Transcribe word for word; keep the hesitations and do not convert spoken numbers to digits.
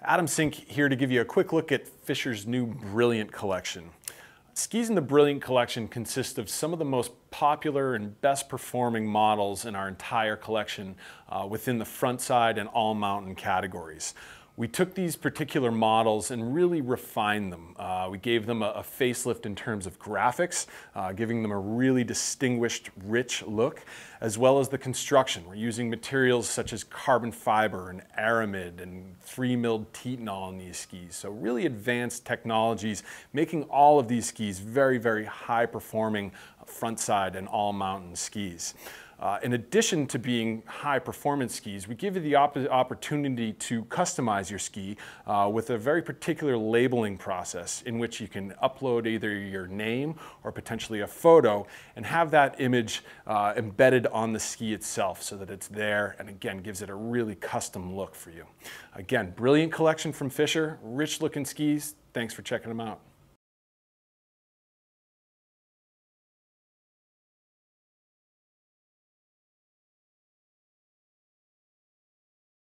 Adam Sink here to give you a quick look at Fischer's new Brilliant collection. Skis in the Brilliant collection consist of some of the most popular and best performing models in our entire collection uh, within the front side and all mountain categories. We took these particular models and really refined them. Uh, we gave them a, a facelift in terms of graphics, uh, giving them a really distinguished, rich look, as well as the construction. We're using materials such as carbon fiber and aramid and free-milled Titanol on these skis. So really advanced technologies, making all of these skis very, very high-performing front side and all mountain skis. Uh, in addition to being high performance skis, we give you the op opportunity to customize your ski uh, with a very particular labeling process in which you can upload either your name or potentially a photo and have that image uh, embedded on the ski itself so that it's there and again gives it a really custom look for you. Again, Brilliant collection from Fischer, rich looking skis. Thanks for checking them out.